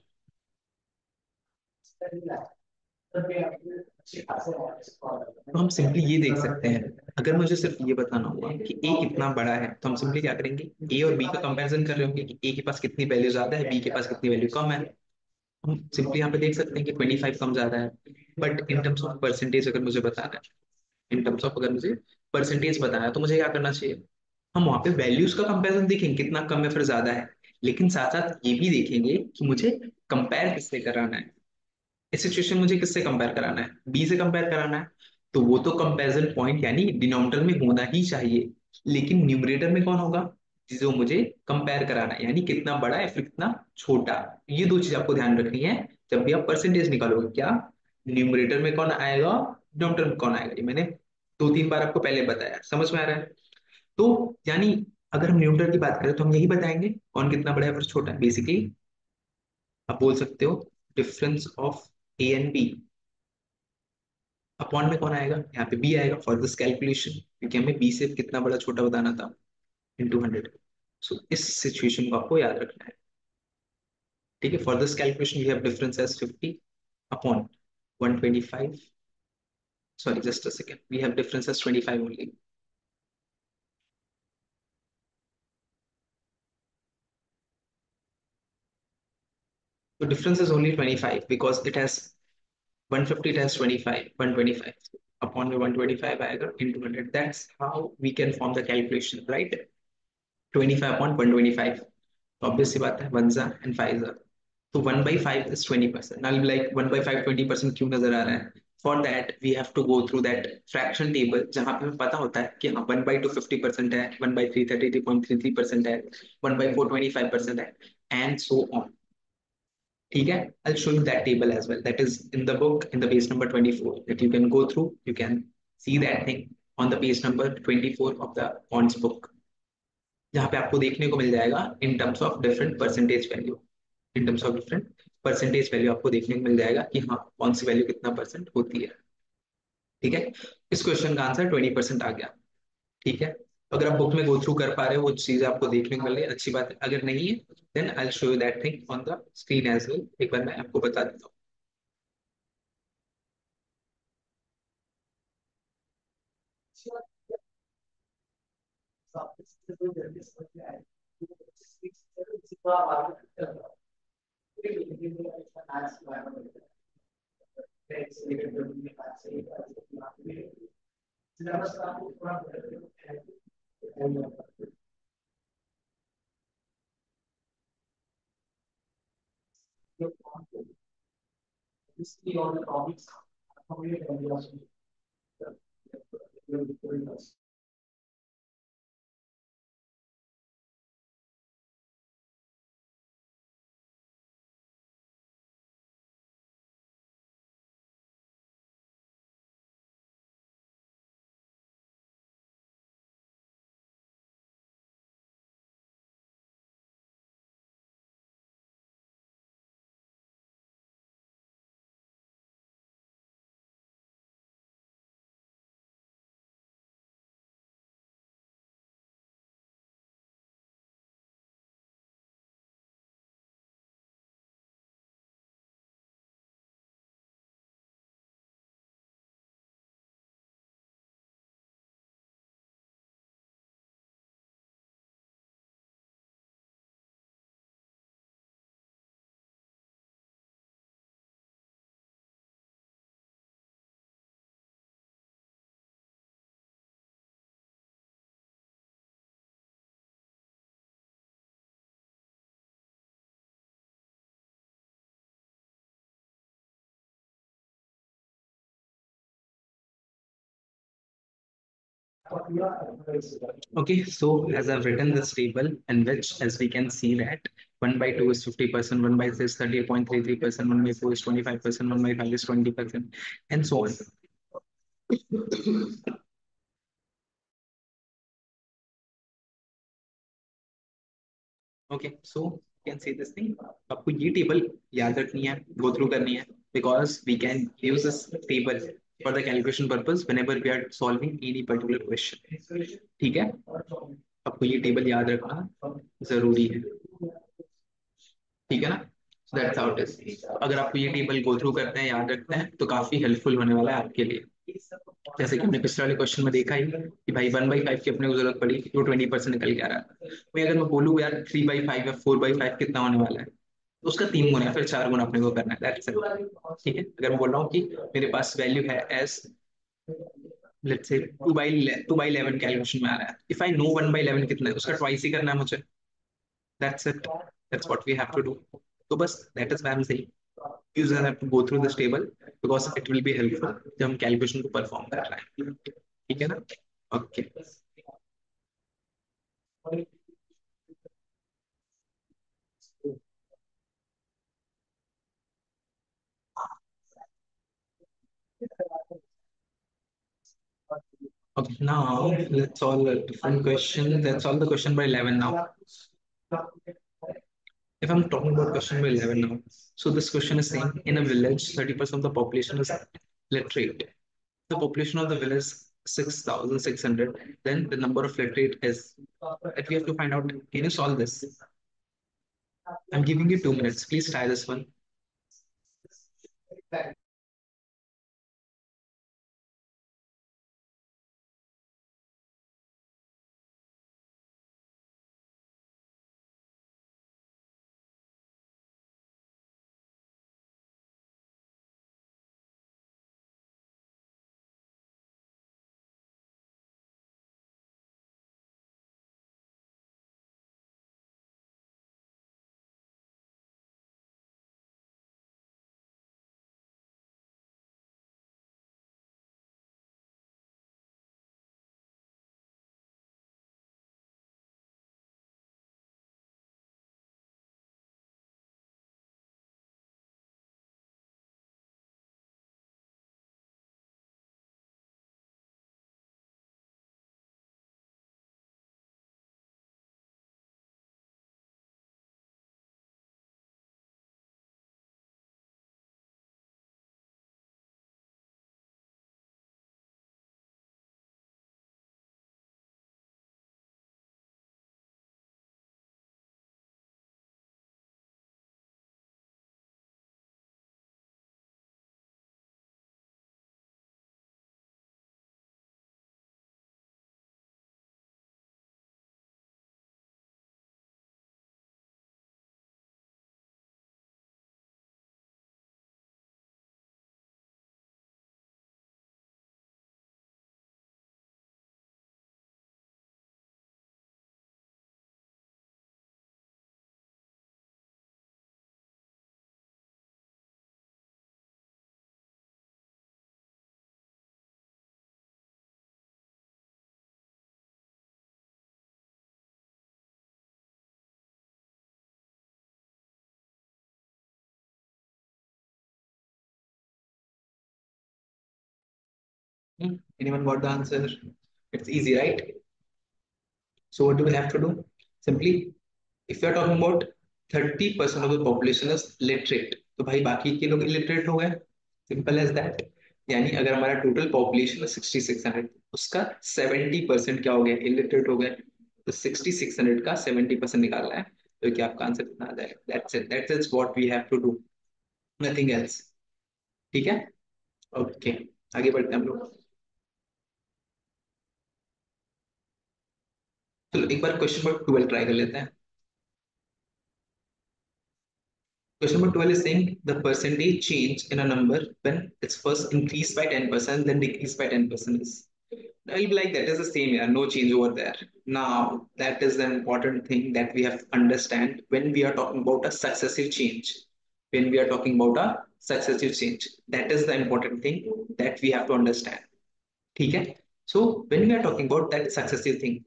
तो हम सिंपली ये देख सकते हैं। अगर मुझे सिर्फ ये बताना होगा कि ए कितना बड़ा है, तो हम सिंपली क्या करेंगे, ए और बी का कंपैरिजन कर रहे होंगे कि ए के पास कितनी वैल्यू ज्यादा है, बी के पास कितनी वैल्यू कम है। हम सिंपली यहाँ पे देख सकते हैं कि 25 कम ज्यादा है। But in terms of percentage अगर मुझे बताना है, इन टर्म्स ऑफ अगर मुझे परसेंटेज बताना है, तो मुझे क्या करना चाहिए, हम वहां पे वैल्यूज का कंपैरिजन देखेंगे कितना कम है फिर ज्यादा है, लेकिन साथ साथ ये भी देखेंगे कि मुझे कंपेयर किससे कराना है। इस सिचुएशन मुझे किससे कंपेयर कराना है, बी से कंपेयर कराना है, तो वो तो कंपैरिजन पॉइंट यानी डिनोमिनेटर में होना ही चाहिए। लेकिन न्यूमरेटर में कौन होगा, जो मुझे कंपेयर कराना है, यानी कितना बड़ा है फिर कितना छोटा। ये दो चीज आपको ध्यान रखनी है जब भी आप परसेंटेज निकालोगे। क्या न्यूमरेटर में कौन आएगा, डिनोमिनेटर में कौन आएगा, ये मैंने 2-3 बार आपको पहले बताया, समझ में आ रहा है। तो यानी अगर हम न्यूमरेटर की बात करें तो हम यही बताएंगे कौन कितना बड़ा है फिर छोटा है। बेसिकली आप बोल सकते हो difference of A and B upon में कौन आएगा, यहाँ पे बी आएगा फॉर दिस कैलकुलेशन, क्योंकि हमें बी से कितना बड़ा छोटा बताना था, इनटू 100। सो इस सिचुएशन को आपको याद रखना है। ठीक है, for this calculation we have difference as 50 upon 125, sorry just a second, we have difference as 25 only. So difference is only 25 because it has 150, it has 25, 125 upon the 125 आएगा into 100, that's how we can form the calculation, right? 25 upon 125, obvious सी बात है, 1 जा and 5 जा, तो 1/5 is 20%। Now like 1/5 20% क्यों नजर आ रहा है, for that we have to go through that fraction table जहां पे हमें पता होता है कि हाँ 1/2 50% है, 1/3 33.33% है, 1/4 25% है, and so on। ठीक है, I'll show you that table as well, that is in the book in the page number 24, that you can go through, you can see that thing on the page number 24 of the Pond's book, जहाँ पे आपको देखने को मिल जाएगा in terms of different percentage value, in terms of different percentage value आपको देखने को मिल जाएगा कि हाँ कौन सी वैल्यू कितना परसेंट होती है। ठीक है, इस क्वेश्चन का आंसर 20% आ गया। ठीक है, अगर आप बुक में गो थ्रू कर पा रहे हो वो चीज आपको देखने को मिल रही है, अच्छी बात है, अगर नहीं है then I will show you that thing on the screen as well, एक बार मैं आपको बता देता हूँ। Okay, so as I've written this table in which, as we can see that 1/2 is 50%, 1/3 is 38.33%, 1/4 is 25%, 1/5 is 20%, and so on. Okay so can say this thing, आपको ये table याद रखनी है, गो थ्रू करनी है, because we can use this table for the calculation purpose whenever we are solving any particular question. ठीक है, आपको ये टेबल याद रखना जरूरी है। ठीक है ना, दैट्स हाउ इट इज। अगर आपको ये टेबल गो थ्रू करते हैं, याद रखते हैं, तो काफी हेल्पफुल होने वाला है आपके लिए। जैसे कि हमने पिछले वाले क्वेश्चन में देखा ही कि भाई 1/5 की अपने को जरूरत पड़ी तो 20% निकल के आ रहा है। वही अगर मैं बोलूँ यार 3/5 या 4/5 कितना होने वाला है, तो उसका 3 गुना है, फिर 4 गुना अपने को करना है, दैट्स इट। ठीक है, अगर मैं बोल रहा हूँ कि मेरे पास वैल्यू है एस, लेट्स से 2/11 कैलकुलेशन में आ रहा है, इफ आई नो 1/11 कितना है, उसका ट्वाइस ही करना है मुझे, that's it, that's what we have to do. तो बस that is why I am saying user have to go through this table, because it will be helpful जब हम कैलकुलेशन को परफॉर्म कर रहे हैं। ठीक है ना, okay. Okay, now let's solve a different question. Let's solve the question by 11 now. If I'm talking about question by 11 now, so this question is saying in a village, 30% of the population is literate. The population of the village is 6,600. Then the number of literate is that we have to find out. Can you solve this? I'm giving you 2 minutes. Please try this one. Anyone got the answer? It's easy, right? So what do we have to do? Simply, if you are talking about 30% of the population is literate, तो भाई बाकी के लोग illiterate हो गए, simple as that. यानी अगर हमारा टोटल पॉपुलेशन है 6600, उसका 70% क्या हो गया, illiterate हो गए। तो 6600 का 70% निकालना है, तो क्या आपका आंसर कितना आ जाएगा? That's it, that's it what we have to do, nothing else. ठीक है, ओके, आगे बढ़ते हैं हम लोग। चलो एक बार क्वेश्चन नंबर 12 ट्राई कर लेते हैं। Question number 12 is saying the percentage change in a number when it's first increased by 10%, then decreased by 10% is. I'll be like, that is the same, yeah, no change over there. Now, that is the important thing that we have to understand when we are talking about a successive change. When we are talking about a successive change, that is the important thing that we have to understand. Okay? So, when we are talking about that successive thing,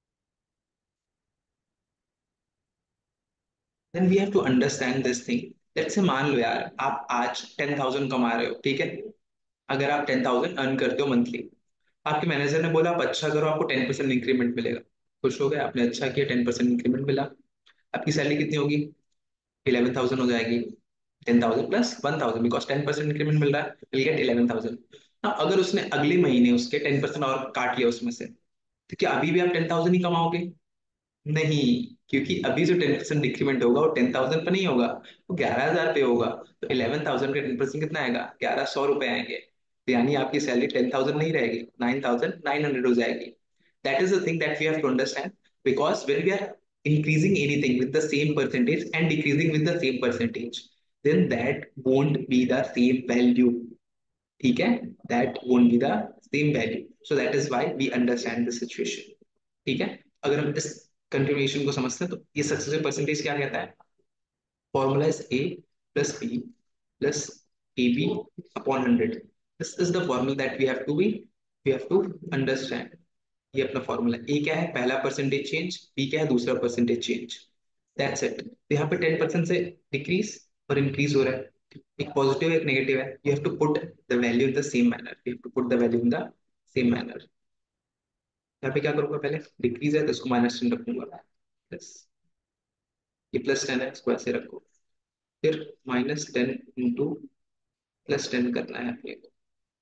then we have to understand this thing. Let's say मान लो यार आप आज 10,000 कमा रहे हो, ठीक है। अगर आप 10,000 अर्न करते हो मंथली, आपके मैनेजर ने बोला आप अच्छा करो, आपको 10% इंक्रीमेंट मिलेगा। खुश हो गए, आपने अच्छा किया, 10% इंक्रीमेंट मिला। आपकी सैलरी कितनी होगी? 11,000 हो जाएगी। 10,000 प्लस 1,000, बिकॉज 10% इंक्रीमेंट मिल रहा है, विल गेट 11,000। ना अगर उसने अगले महीने उसके 10% और काट लिया उसमें से, तो क्या अभी भी आप 10,000 ही कमाओगे? नहीं, क्योंकि अभी जो 10% डिक्रीमेंट होगा वो 10,000 पे नहीं होगा, वो 11,000 पे होगा। तो 11,000 का 10% कितना आएगा? 1,100 रुपए आएंगे। तो यानी आपकी सैलरी 10,000 नहीं रहेगी, 9,900 हो जाएगी। That is the thing that we have to understand, because when we are increasing anything with the same percentage and decreasing with the same percentage, then that won't be the same value. ठीक है, that won't be the same value. So that is why we understand the situation. ठीक है, अगर हम इस continuation को समझते हैं तो ये सक्सेसिव परसेंटेज क्या कहता है? Formula is A plus B plus A B upon 100। This is the formula that we have to understand. ये अपना फॉर्मूला, ए क्या है? पहला परसेंटेज चेंज, बी क्या है? दूसरा परसेंटेज चेंज। That's it. तो यहाँ पे 10% से डिक्रीज और इंक्रीज हो रहा है, एक पॉजिटिव एक नेगेटिव है। You have to put the value in the same manner, you have to put the value in the same manner. यहाँ पे क्या करूंगा? पहले डिक्रीज है तो इसको -10 रखूंगा, प्लस ये +10 है, इसको ऐसे रखो। फिर -10 इंटू +10 करना है अपने को,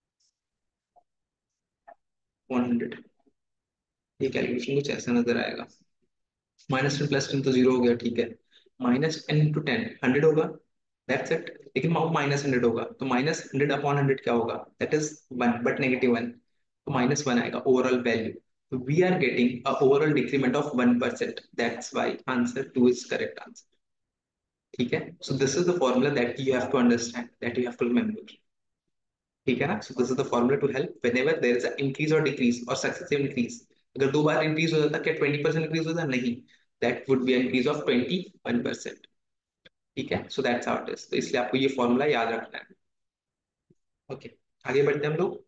100। ये कैलकुलेशन कुछ ऐसा नजर आएगा। -10 +10 तो 0 हो गया, ठीक है। -10 इंटू 10 100 होगा, दैट्स इट। लेकिन वो -100 होगा, तो -100 अपॉन 100 क्या होगा? That is 1, but -1। तो -1 आएगा ओवरऑल वैल्यू। तो we are getting a overall decrement of 1%। That's why answer 2 is correct answer. ठीक है, so this is the formula that you have to understand, that you have to remember. ठीक है ना, so this is the formula to help whenever there is a increase और decrease और successive increase. अगर दो बार increase हो जाता, क्या 20% इंक्रीज होता? नहीं, that would be increase of 21%। ठीक है, so that's how it is. तो इसलिए आपको ये फॉर्मूला याद रखना है। ओके, आगे बढ़ते हैं हम लोग।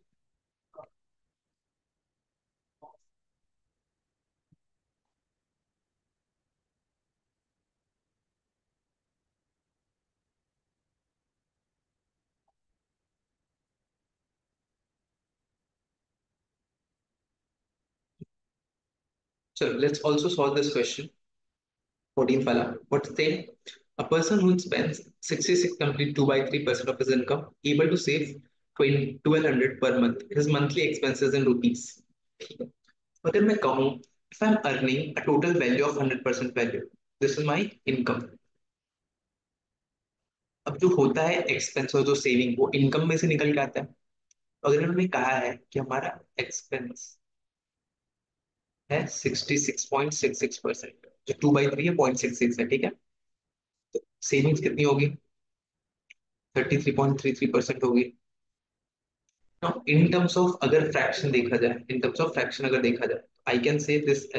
चलो, let's also solve this question. 14th वाला, व्हाट से a person who spends 66 complete 2 by 3% of his income able to save 1200 per month, his monthly expenses in rupees। अगर मैं कहूँ if I'm earning a total value of 100% value, this is my income। अब जो होता है expense और जो saving, वो इनकम में से निकल के आता है। तो अगर उन्होंने कहा है कि हमारा एक्सपेंस है 66.66%, जो 2/3 है, 0.66 है, ठीक है। तो सेविंग्स कितनी होगी? 33.33% होगी। नाउ इन टर्म्स ऑफ अगर फ्रैक्शन देखा जाए, इन टर्म्स ऑफ फ्रैक्शन अगर देखा जाए, I can say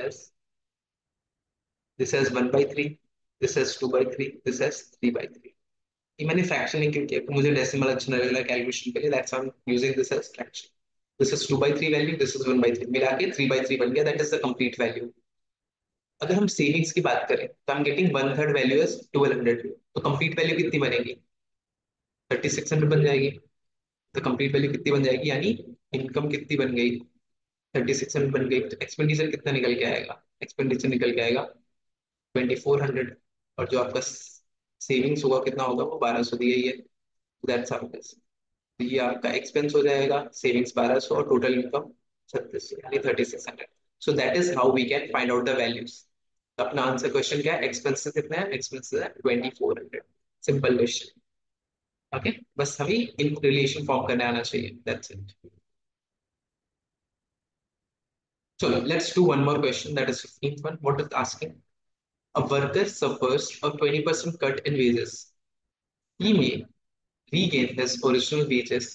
this as 1/3, this as 2/3, this as 3/3। ये मैंने फ्रैक्शन नहीं क्यों किया? तो मुझे डेसिमल अच्छा लगेगा कैलकुलेशन के लिए, that's I am using this as fraction. This is 2/3 value, this is 1/3, मिला के 3/3 बन गया, that is the complete value. अगर हम सेविंग्स की बात करें तो I am getting 1/3 value as 1200। तो कंप्लीट वैल्यू कितनी बनेगी? 3600 बन जाएगी। तो कंप्लीट वैल्यू कितनी बन जाएगी, यानी इनकम कितनी बन गई? 3600 बन गई। तो एक्सपेंडिचर कितना निकल के आएगा? एक्सपेंडिचर निकल के आएगा 2400। और जो आपका सेविंग्स होगा कितना होगा? वो 1200 दिया ही है। That's how it is. तो ये आपका एक्सपेंस हो जाएगा, सेविंग्स 1200 और टोटल इनकम 3600, यानी 3600। So that is how we can find out the values. तो अपना आंसर क्वेश्चन क्या है? एक्सपेंसेस कितना है? एक्सपेंसेस है 2400। Simple question. ओके, बस हमें इन रिलेशन फॉर्म करने आना चाहिए, दैट्स इट। चलो, let's do one more question, that is 15th one. What is asking? A worker suffers a 20% cut in wages. He may regain his original wages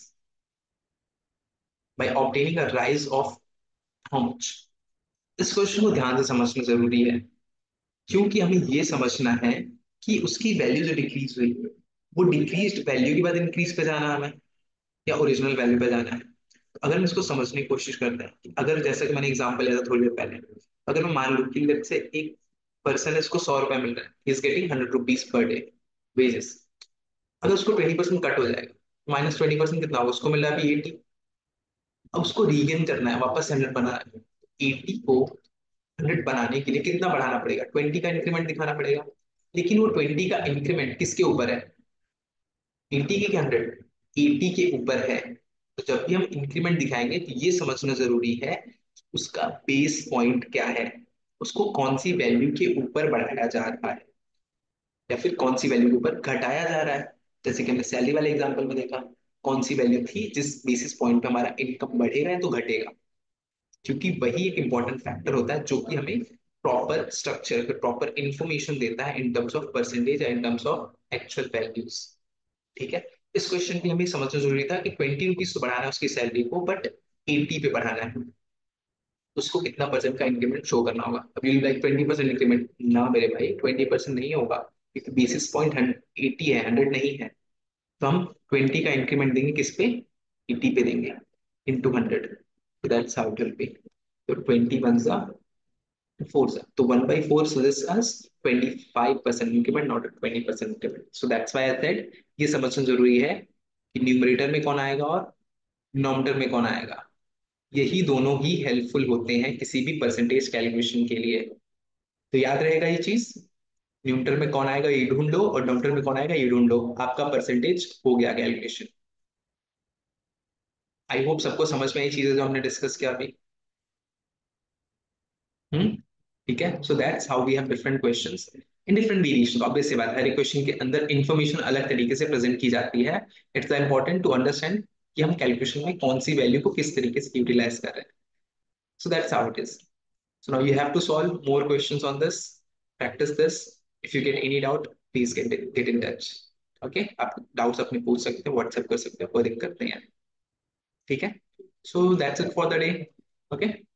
by obtaining a rise of how much? इस question को ध्यान से समझना जरूरी है, क्योंकि हमें ये समझना है कि उसकी वैल्यू जो डिक्रीज हुई है, वो डिक्रीज्ड वैल्यू के बाद इंक्रीज पे जाना है हमें, या ओरिजिनल वैल्यू पे जाना है। तो अगर हम इसको समझने की कोशिश करते हैं कि अगर जैसे कि मैंने एग्जांपल लिया था थोड़ी देर पहले, अगर मैं मान लूं कि लेट्स से एक पर्सन है, इसको 100 रुपए मिल रहा है, he is getting 100 rupees per day wages. अगर उसको 20% कट हो जाएगा, -20% कितना होगा, उसको मिल रहा है अभी 80। अब उसको रीगेन करना है, वापस 100 बनाना है। 80 को 100 बनाने के लिए कितना बढ़ाना पड़ेगा, 20 का इंक्रीमेंट दिखाना पड़ेगा। लेकिन वो 20 का इंक्रीमेंट किसके ऊपर है, 80 के क्या 100, 80 के ऊपर है। तो जब भी हम इंक्रीमेंट दिखाएंगे तो ये समझना जरूरी है उसका बेस पॉइंट क्या है, उसको कौन सी वैल्यू के ऊपर बढ़ाया जा रहा है या फिर कौन सी वैल्यू के ऊपर घटाया जा रहा है। जैसे कि हमने सैलरी वाले एग्जांपल में देखा, कौन सी वैल्यू थी जिस बेसिस पॉइंट पे हमारा इनकम बढ़ेगा या तो घटेगा, क्योंकि वही एक इंपॉर्टेंट फैक्टर होता है जो कि हमें प्रॉपर स्ट्रक्चर, प्रॉपर इंफॉर्मेशन देता है इन टर्म्स ऑफ परसेंटेज या in terms of actual values. ठीक है। इस क्वेश्चन के लिए हमें समझना जरूरी था कि 20 रुपीज तो बढ़ाना है उसकी सैलरी को, बट 80 पे बढ़ाना है, उसको कितना परसेंट का इंक्रीमेंट शो करना होगा। अब यू लाइक 20% इंक्रीमेंट, ना मेरे भाई 20% नहीं होगा, क्योंकि बेसिस पॉइंट 80 है, 100 नहीं है। तो हम 20 का इंक्रीमेंट देंगे किस पे, 80 पे देंगे, into 100। That's how it will be. तो 20 वन सा 4 सा, तो 1/4, so this as 25% increment, not a 20% increment. So that's why I said ये समझना जरूरी है कि न्यूमरेटर में कौन आएगा और डिनोमिनेटर में कौन आएगा। यही दोनों ही हेल्पफुल होते हैं किसी भी परसेंटेज कैलकुलेशन के लिए। तो याद रहेगा ये चीज, न्यूमरेटर में कौन आएगा ये ढूंढ लो और डिनोमिनेटर में कौन आएगा ये ढूंढ लो, आपका परसेंटेज हो गया कैलकुलेशन। आई होप सबको समझ में आई चीजें जो हमने डिस्कस किया अभी। हम्म। ठीक है। So that's how we have different questions in different variation. Obvious सी बात है, हर एक क्वेश्चन के अंदर इंफॉर्मेशन अलग तरीके से प्रेजेंट की जाती है। इट्स इंपॉर्टेंट टू अंडरस्टैंड कि हम कैलकुलेशन में कौन सी वैल्यू को किस तरीके से यूटिलाइज कर रहे हैं। So that's how it is. So now you have to solve more questions on this, practice this. If you get any doubt please get in touch. Okay, आप डाउट्स अपने पूछ सकते हैं, व्हाट्सएप कर सकते हैं, कोई दिक्कत नहीं है। ठीक है। So that's it for the day. Okay.